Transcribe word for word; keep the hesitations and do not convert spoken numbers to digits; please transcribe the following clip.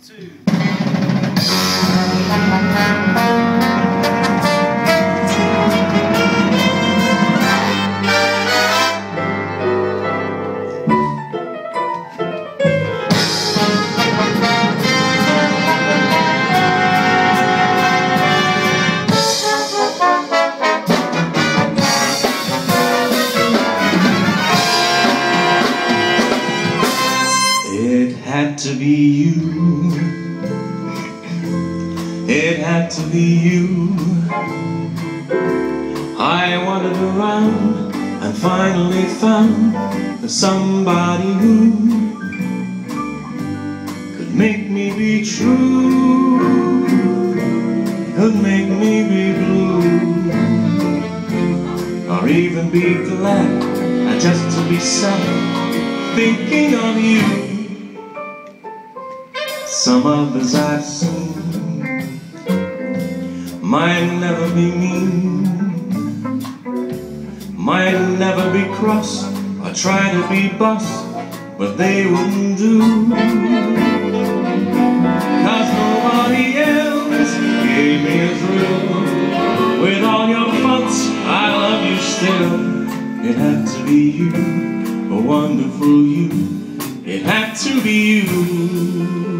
two. It had to be you. It had to be you. I wandered around and finally found somebody who could make me be true, could make me be blue, or even be glad just to be sad, thinking of you. Some others I've seen might never be mean, might never be cross or try to be boss, but they wouldn't do, 'cause nobody else gave me a thrill. With all your faults, I love you still. It had to be you, a wonderful you. It had to be you.